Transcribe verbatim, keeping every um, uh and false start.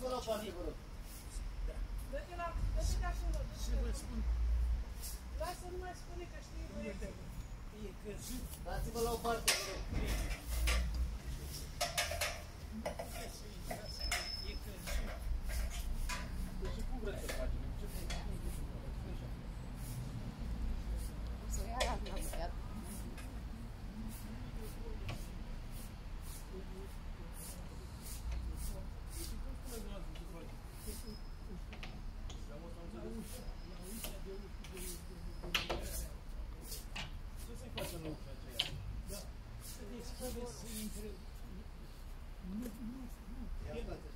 Dați-vă la o parte, vă rog. Dă-te la, dă-te de acolo. Și vă spun. Lasă, nu mai spune că știi proiectul. E căzut. Dați-vă la o parte, vă rog. E căzut. Deci cum vreți să facem? Ce facem? Să ia la mea. Ce să-i facem în ușa aceea? Da. Să descode să intre... Nu, nu, nu.